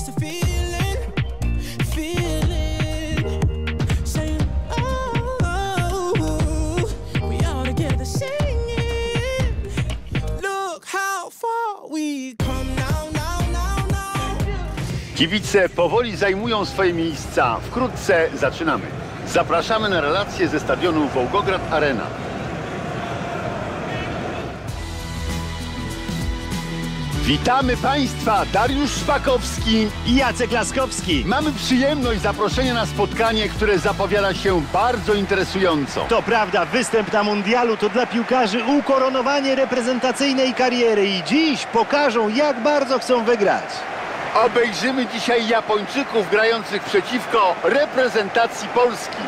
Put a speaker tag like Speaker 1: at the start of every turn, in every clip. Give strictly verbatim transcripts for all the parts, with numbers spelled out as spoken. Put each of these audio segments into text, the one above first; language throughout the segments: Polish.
Speaker 1: it's a feeling, feeling. Saying, oh, we all together singing. Look how far we come now, now, now, now.
Speaker 2: Kibice powoli zajmują swoje miejsca. Wkrótce zaczynamy. Zapraszamy na relacje ze stadionu Wołgograd Arena. Witamy Państwa, Dariusz Szpakowski
Speaker 3: i Jacek Laskowski.
Speaker 2: Mamy przyjemność zaproszenia na spotkanie, które zapowiada się bardzo interesująco.
Speaker 3: To prawda, występ na mundialu to dla piłkarzy ukoronowanie reprezentacyjnej kariery i dziś pokażą, jak bardzo chcą wygrać.
Speaker 2: Obejrzymy dzisiaj Japończyków grających przeciwko reprezentacji Polski.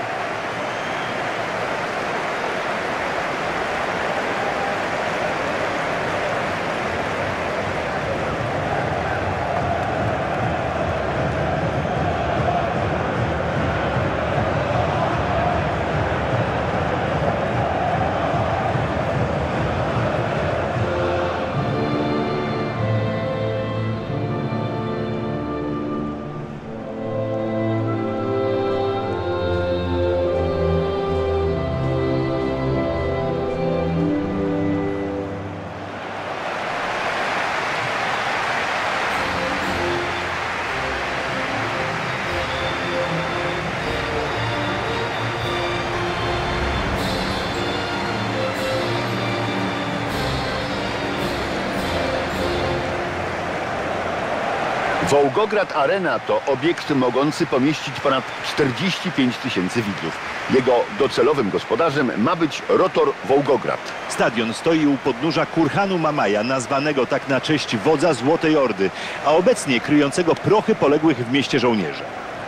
Speaker 2: Wołgograd Arena to obiekt mogący pomieścić ponad czterdzieści pięć tysięcy widzów. Jego docelowym gospodarzem ma być Rotor Wołgograd.
Speaker 3: Stadion stoi u podnóża Kurhanu Mamaja, nazwanego tak na cześć wodza Złotej Ordy, a obecnie kryjącego prochy poległych w mieście żołnierzy.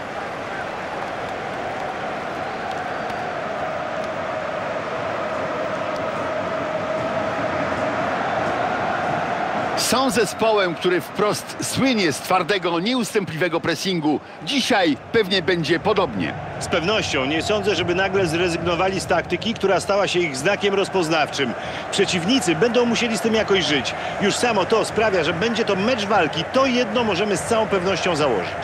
Speaker 2: Są zespołem, który wprost słynie z twardego, nieustępliwego pressingu. Dzisiaj pewnie będzie podobnie.
Speaker 3: Z pewnością nie sądzę, żeby nagle zrezygnowali z taktyki, która stała się ich znakiem rozpoznawczym. Przeciwnicy będą musieli z tym jakoś żyć. Już samo to sprawia, że będzie to mecz walki. To jedno możemy z całą pewnością założyć.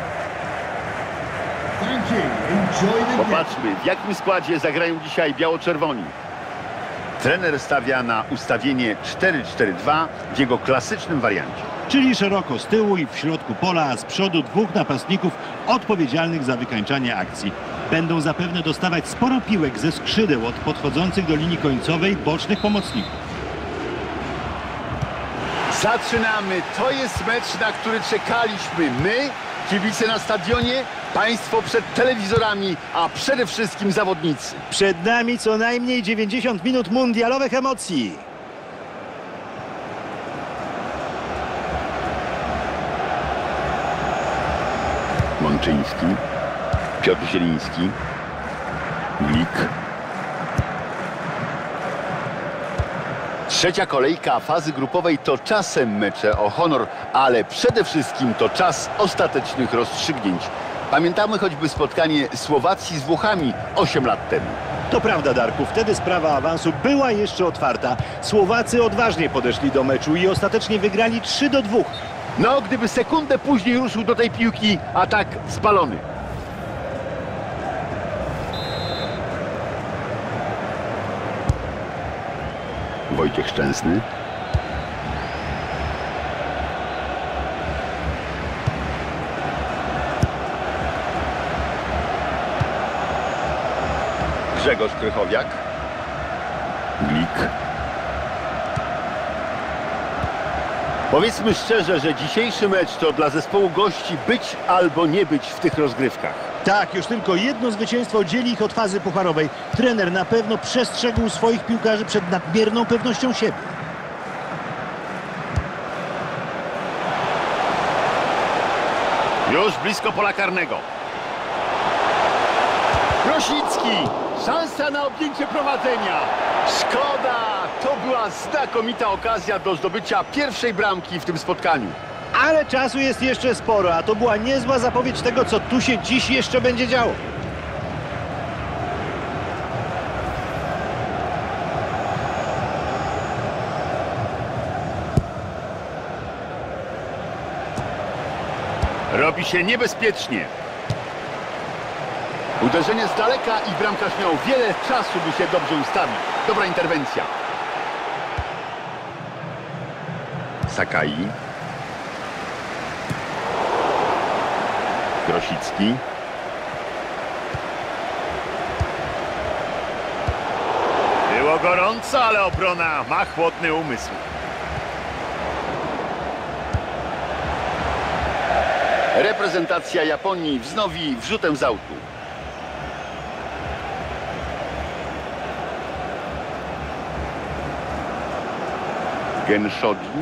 Speaker 2: Popatrzmy, w jakim składzie zagrają dzisiaj biało-czerwoni. Trener stawia na ustawienie cztery cztery dwa w jego klasycznym wariancie.
Speaker 4: Czyli szeroko z tyłu i w środku pola, a z przodu dwóch napastników odpowiedzialnych za wykańczanie akcji. Będą zapewne dostawać sporo piłek ze skrzydeł od podchodzących do linii końcowej bocznych pomocników.
Speaker 2: Zaczynamy. To jest mecz, na który czekaliśmy. My, kibice na stadionie, Państwo przed telewizorami, a przede wszystkim zawodnicy.
Speaker 3: Przed nami co najmniej dziewięćdziesiąt minut mundialowych emocji.
Speaker 2: Mączyński, Piotr Zieliński, Glik. Trzecia kolejka fazy grupowej to czasem mecze o honor, ale przede wszystkim to czas ostatecznych rozstrzygnięć. Pamiętamy choćby spotkanie Słowacji z Włochami osiem lat temu.
Speaker 3: To prawda, Darku, wtedy sprawa awansu była jeszcze otwarta. Słowacy odważnie podeszli do meczu i ostatecznie wygrali trzy do dwóch.
Speaker 2: No, gdyby sekundę później ruszył do tej piłki, atak spalony. Wojciech Szczęsny. Grzegorz Krychowiak. Glik. Powiedzmy szczerze, że dzisiejszy mecz to dla zespołu gości być albo nie być w tych rozgrywkach.
Speaker 3: Tak, już tylko jedno zwycięstwo dzieli ich od fazy pucharowej. Trener na pewno przestrzegł swoich piłkarzy przed nadmierną pewnością siebie.
Speaker 2: Już blisko pola karnego. Rosicki. Szansa na objęcie prowadzenia. Szkoda. To była znakomita okazja do zdobycia pierwszej bramki w tym spotkaniu.
Speaker 3: Ale czasu jest jeszcze sporo, a to była niezła zapowiedź tego, co tu się dziś jeszcze będzie działo.
Speaker 2: Robi się niebezpiecznie. Uderzenie z daleka i bramkarz miał wiele czasu, by się dobrze ustawić. Dobra interwencja. Sakai. Grosicki. Było gorąco, ale obrona ma chłodny umysł. Reprezentacja Japonii wznowi wrzutem z autu. Genshogi.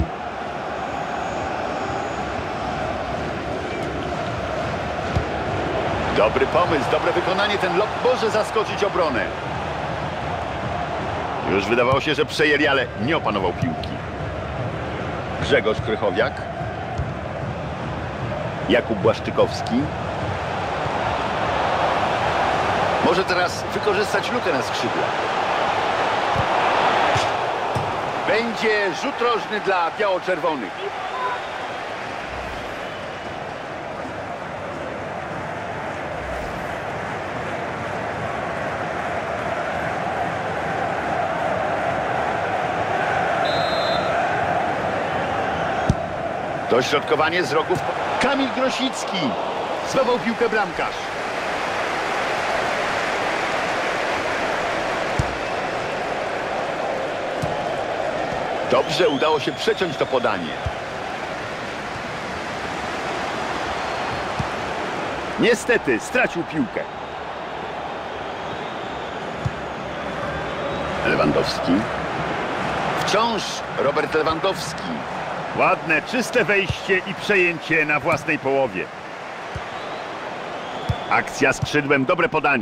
Speaker 2: Dobry pomysł, dobre wykonanie. Ten lot może zaskoczyć obronę. Już wydawało się, że przejęli, ale nie opanował piłki. Grzegorz Krychowiak. Jakub Błaszczykowski. Może teraz wykorzystać lukę na skrzydłach. Będzie rzut rożny dla biało-czerwonych. Dośrodkowanie z rogów. Kamil Grosicki. Złapał piłkę bramkarz. Dobrze udało się przeciąć to podanie. Niestety stracił piłkę. Lewandowski. Wciąż Robert Lewandowski. Ładne, czyste wejście i przejęcie na własnej połowie. Akcja skrzydłem, dobre podanie.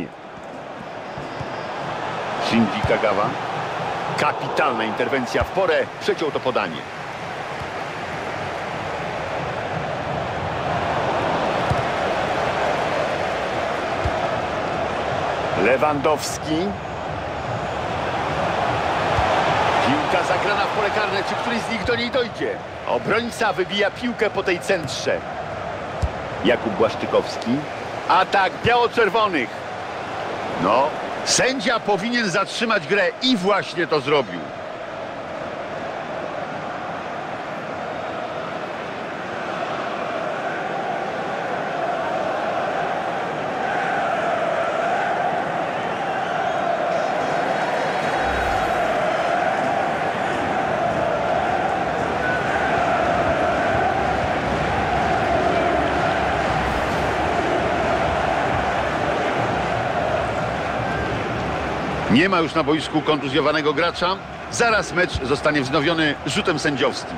Speaker 2: Shinji Kagawa. Kapitalna interwencja w porę, przeciął to podanie. Lewandowski. Piłka zagrana w pole karne, czy któryś z nich do niej dojdzie? Obrońca wybija piłkę po tej centrze. Jakub Błaszczykowski. Atak biało-czerwonych. No, sędzia powinien zatrzymać grę i właśnie to zrobił. Nie ma już na boisku kontuzjowanego gracza. Zaraz mecz zostanie wznowiony rzutem sędziowskim.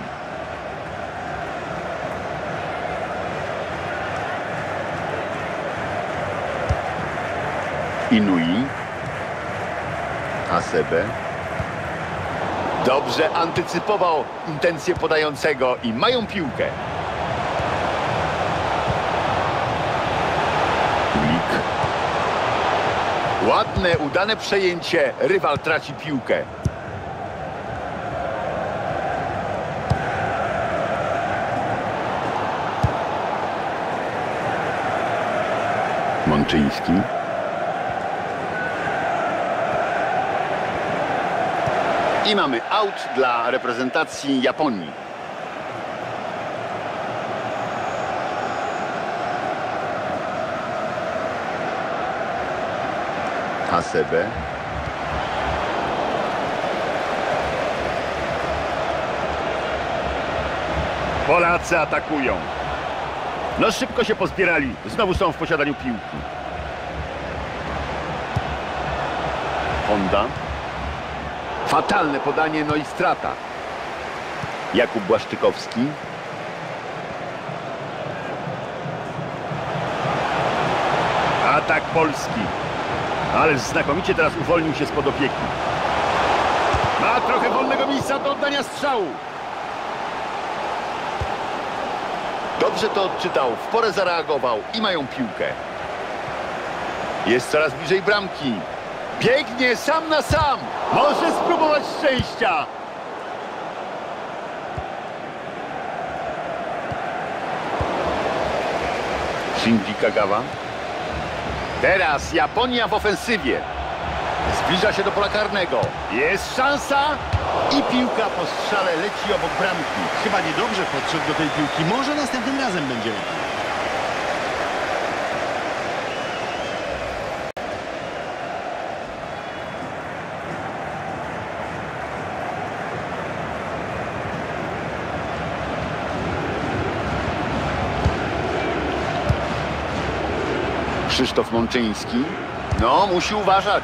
Speaker 2: Inui. Hasebe. Dobrze antycypował intencje podającego i mają piłkę. Ładne, udane przejęcie. Rywal traci piłkę. Mączyński. I mamy aut dla reprezentacji Japonii. Hasebe. Polacy atakują. No szybko się pozbierali. Znowu są w posiadaniu piłki. Honda. Fatalne podanie, no i strata. Jakub Błaszczykowski. Atak Polski. Ależ znakomicie teraz uwolnił się spod opieki. Ma trochę wolnego miejsca do oddania strzału. Dobrze to odczytał, w porę zareagował i mają piłkę. Jest coraz bliżej bramki. Biegnie sam na sam. Może spróbować szczęścia. Shinji Kagawa. Teraz Japonia w ofensywie. Zbliża się do pola karnego. Jest szansa i piłka po strzale leci obok bramki.
Speaker 4: Chyba niedobrze podszedł do tej piłki. Może następnym razem będzie lepiej.
Speaker 2: Krzysztof Mączyński. No, musi uważać.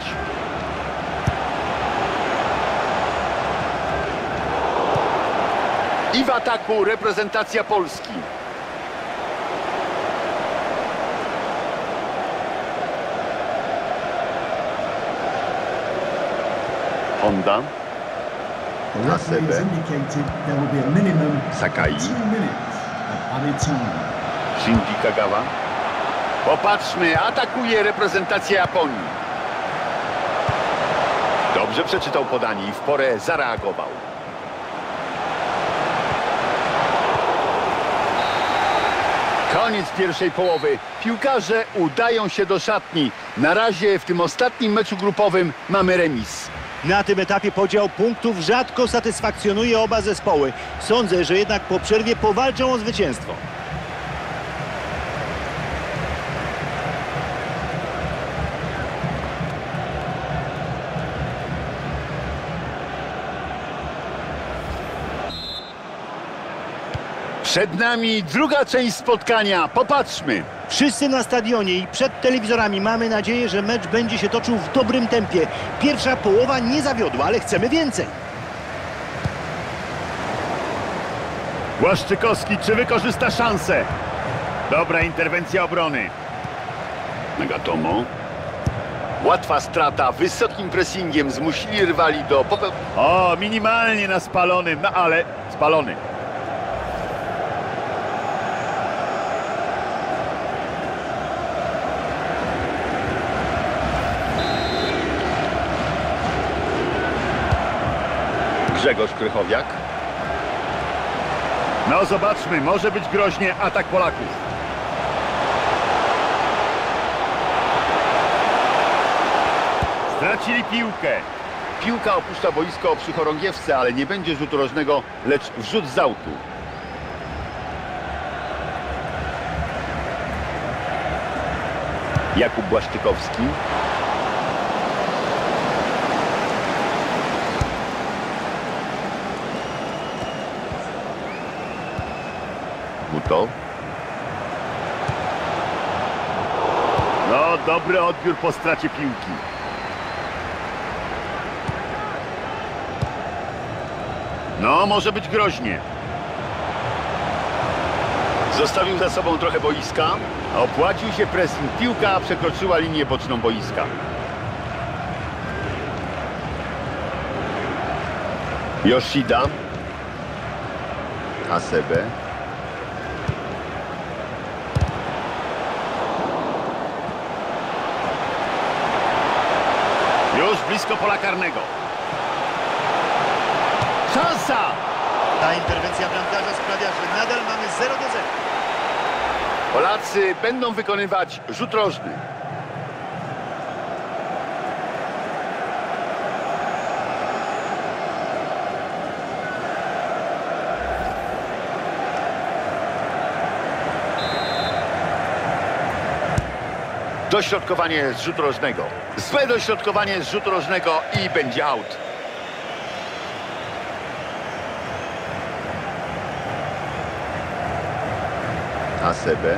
Speaker 2: I w ataku reprezentacja Polski. Honda.
Speaker 5: The referee has indicated there will be a minimum
Speaker 2: Sakai.
Speaker 5: of two minutes of added time.
Speaker 2: Shinji Kagawa. Popatrzmy, atakuje reprezentacja Japonii. Dobrze przeczytał podanie i w porę zareagował. Koniec pierwszej połowy. Piłkarze udają się do szatni. Na razie w tym ostatnim meczu grupowym mamy remis.
Speaker 3: Na tym etapie podział punktów rzadko satysfakcjonuje oba zespoły. Sądzę, że jednak po przerwie powalczą o zwycięstwo.
Speaker 2: Przed nami druga część spotkania. Popatrzmy.
Speaker 3: Wszyscy na stadionie i przed telewizorami mamy nadzieję, że mecz będzie się toczył w dobrym tempie. Pierwsza połowa nie zawiodła, ale chcemy więcej.
Speaker 2: Błaszczykowski, czy wykorzysta szansę? Dobra interwencja obrony. Nagatomo. Łatwa strata, wysokim pressingiem zmusili rywali do popełnienia. O, minimalnie na spalonym, no ale spalony. Grzegorz Krychowiak. No zobaczmy, może być groźnie atak Polaków. Stracili piłkę. Piłka opuszcza boisko przy chorągiewce, ale nie będzie rzutu rożnego, lecz wrzut z autu. Jakub Błaszczykowski. Buto. No, dobry odbiór po stracie piłki. No, może być groźnie. Zostawił za sobą trochę boiska. Opłacił się pressing. Piłka przekroczyła linię boczną boiska. Yoshida. Hasebe. Już blisko pola karnego. Szansa!
Speaker 3: Ta interwencja bramkarza sprawia, że nadal mamy zero do zera.
Speaker 2: Polacy będą wykonywać rzut rożny. Dośrodkowanie z rzutu rożnego. Złe dośrodkowanie z rzutu rożnego i będzie out. Hasebe.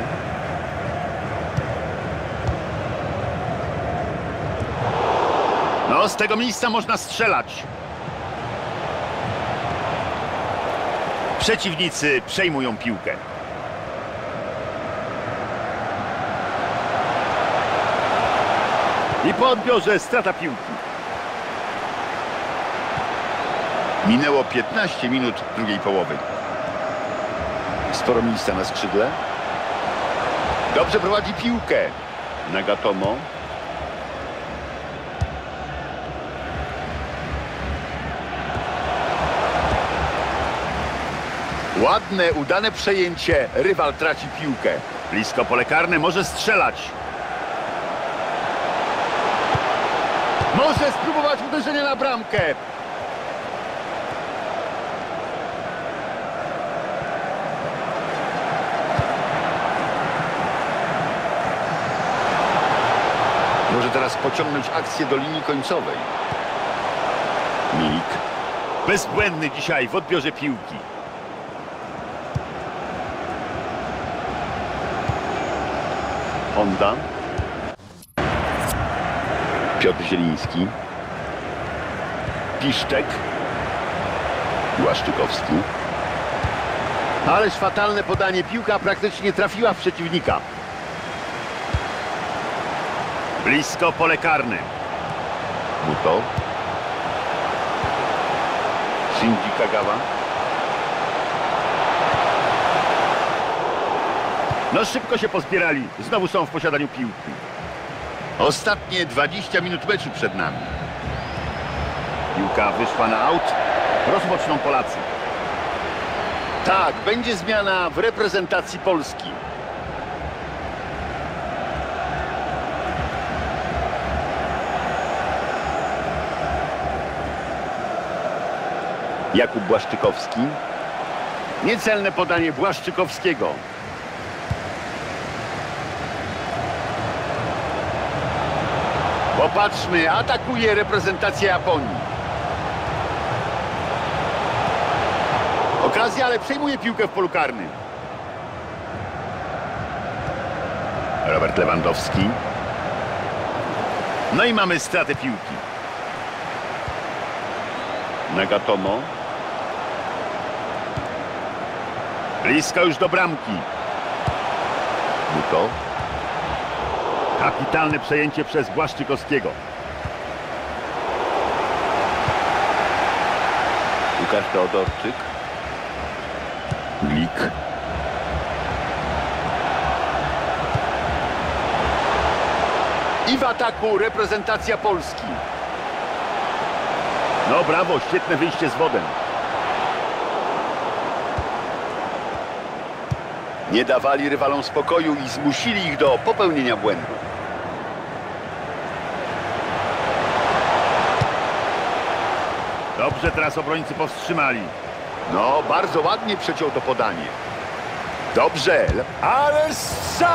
Speaker 2: No, z tego miejsca można strzelać. Przeciwnicy przejmują piłkę. I po odbiorze strata piłki. Minęło piętnaście minut drugiej połowy. Sporo miejsca na skrzydle. Dobrze prowadzi piłkę. Nagatomo. Ładne, udane przejęcie. Rywal traci piłkę. Blisko pole karne, może strzelać. Może spróbować uderzenia na bramkę. Może teraz pociągnąć akcję do linii końcowej. Milik. Bezbłędny dzisiaj w odbiorze piłki. Honda. Piotr Zieliński. Piszczek. Błaszczykowski. Ależ fatalne podanie. Piłka praktycznie trafiła w przeciwnika. Blisko pole karne. Muto. Shinji Kagawa. No szybko się pozbierali. Znowu są w posiadaniu piłki. Ostatnie dwadzieścia minut meczu przed nami. Piłka wyszła na aut. Rozpoczną Polacy. Tak, będzie zmiana w reprezentacji Polski. Jakub Błaszczykowski. Niecelne podanie Błaszczykowskiego. Popatrzmy, atakuje reprezentacja Japonii. Okazja, ale przejmuje piłkę w polu karnym. Robert Lewandowski. No i mamy stratę piłki. Nagatomo. Blisko już do bramki. Muto. Kapitalne przejęcie przez Błaszczykowskiego. Łukasz Teodorczyk. Glik. I w ataku reprezentacja Polski. No brawo, świetne wyjście z wodem. Nie dawali rywalom spokoju i zmusili ich do popełnienia błędu. Dobrze teraz obrońcy powstrzymali. No, bardzo ładnie przeciął to podanie. Dobrze, ale strzał!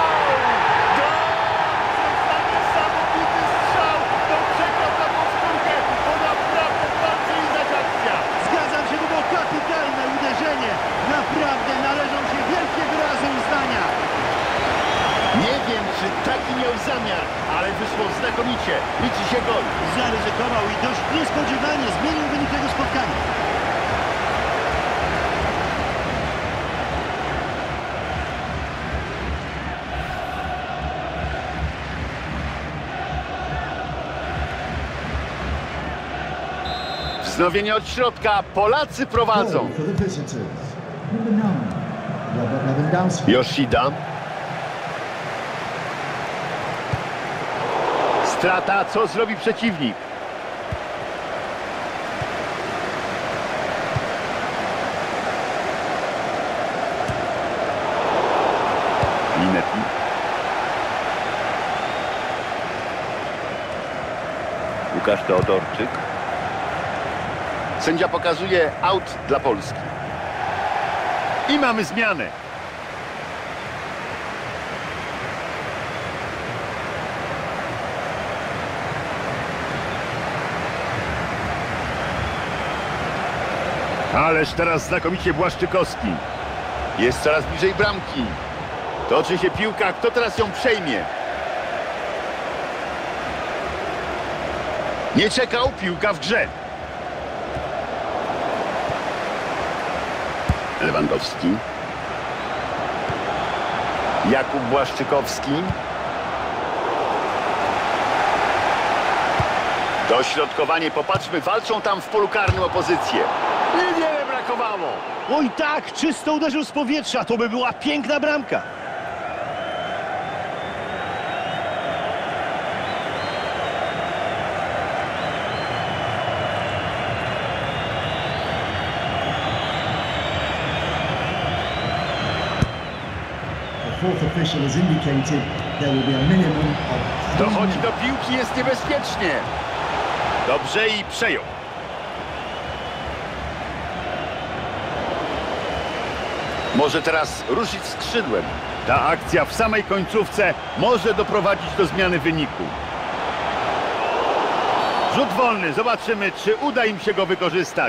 Speaker 4: Naprawdę należą się wielkie wyrazy uznania.
Speaker 2: Nie wiem, czy taki miał zamiar, ale wyszło znakomicie. Liczy się gol.
Speaker 4: Zaryzykował i dość niespodziewanie zmienił wynik tego spotkania.
Speaker 2: Wznowienie od środka. Polacy prowadzą.
Speaker 5: Goal for the visitors. Number nine, Robert Lewandowski.
Speaker 2: Yoshida. Strata, co zrobi przeciwnik? Linetti. Łukasz Teodorczyk. Sędzia pokazuje aut dla Polski. I mamy zmianę. Ależ teraz znakomicie Błaszczykowski. Jest coraz bliżej bramki. Toczy się piłka. Kto teraz ją przejmie? Nie czekał. Piłka w grze. Lewandowski. Jakub Błaszczykowski. Dośrodkowanie, popatrzmy, walczą tam w polu karnym o pozycję. Niewiele brakowało.
Speaker 3: Oj tak, czysto uderzył z powietrza, to by była piękna bramka.
Speaker 5: fourth official has indicated there will be a minimum of...
Speaker 2: Dochodzi do piłki, jest niebezpiecznie.
Speaker 4: Dobrze i przejął.
Speaker 2: Może teraz ruszyć skrzydłem.
Speaker 4: Ta akcja w samej końcówce może doprowadzić do zmiany wyniku. Rzut wolny. Zobaczymy, czy uda im się go wykorzystać.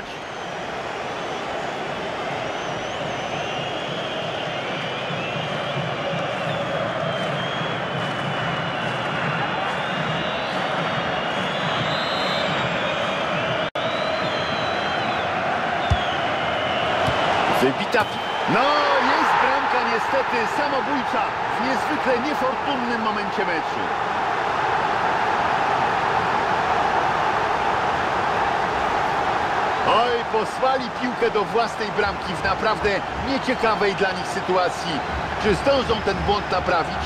Speaker 2: Wybita. No, jest bramka niestety samobójcza w niezwykle niefortunnym momencie meczu. Oj, posłali piłkę do własnej bramki w naprawdę nieciekawej dla nich sytuacji. Czy zdążą ten błąd naprawić?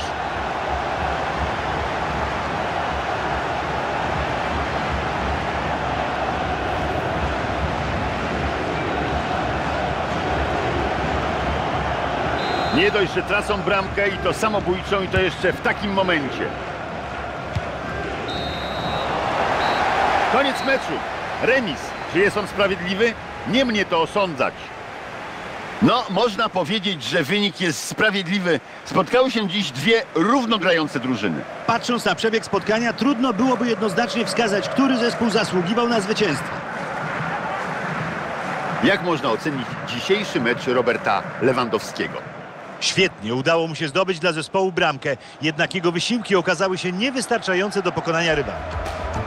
Speaker 4: Nie dość, że tracą bramkę i to samobójczą, i to jeszcze w takim momencie. Koniec meczu. Remis. Czy jest on sprawiedliwy? Nie mnie to osądzać.
Speaker 2: No, można powiedzieć, że wynik jest sprawiedliwy. Spotkały się dziś dwie równo grające drużyny.
Speaker 3: Patrząc na przebieg spotkania, trudno byłoby jednoznacznie wskazać, który zespół zasługiwał na zwycięstwo.
Speaker 2: Jak można ocenić dzisiejszy mecz Roberta Lewandowskiego?
Speaker 3: Świetnie, udało mu się zdobyć dla zespołu bramkę, jednak jego wysiłki okazały się niewystarczające do pokonania rywala.